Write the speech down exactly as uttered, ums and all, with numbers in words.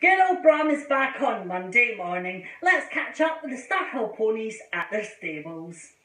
Good old Bram is back on Monday morning. Let's catch up with the Starhill ponies at their stables.